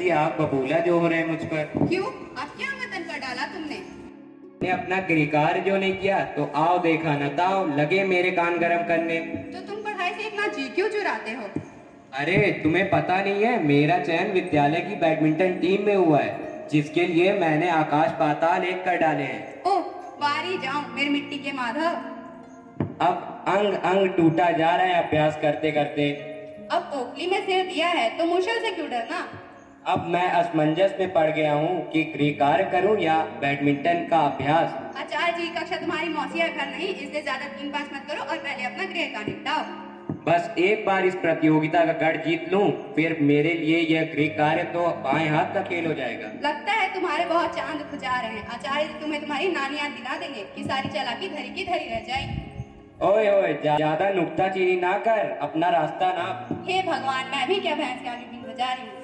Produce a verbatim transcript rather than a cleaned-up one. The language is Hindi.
जी आप बबूला जो हो रहे हैं मुझ पर। क्यों? अब क्या आंगन कर डाला तुमने? ने अपना गिरकार जो नहीं किया तो आओ देखा न ताओ लगे मेरे कान गरम करने। तो तुम पढ़ाई से इतना जी क्यों चुराते हो? अरे तुम्हें पता नहीं है, मेरा चयन विद्यालय की बैडमिंटन टीम में हुआ है, जिसके लिए मैंने आकाश पाताल एक कर डाले हैं। ओह वारी जाऊं मेरे मिट्टी के माधव। अब अंग अंग टूटा जा रहा है अभ्यास करते करते। अब ओखली में सिर दिया है तो मुश्किल से क्यों डरना? अब मैं असमंजस में पड़ गया हूँ कि गृहकार्य करूँ या बैडमिंटन का अभ्यास। आचार्य जी कक्षा तुम्हारी मौसी का घर नहीं, इसलिए ज्यादा तीन पास मत करो और पहले अपना गृह कार्य निपटाओ। बस एक बार इस प्रतियोगिता का गढ़ जीत लूं, फिर मेरे लिए यह गृह कार्य तो बाएं हाथ का खेल हो जाएगा। लगता है तुम्हारे बहुत चांद खुजा रहे हैं। आचार्य जी तुम्हें तुम्हारी नानी याद दिला देंगे कि सारी चालाकी धरी की धरी रह जाएगी। ओए ओए ज्यादा नुक्ताचीनी ना कर, अपना रास्ता नाप। हे भगवान, मैं भी क्या भैंस के आगे बीन बजा रही हूँ।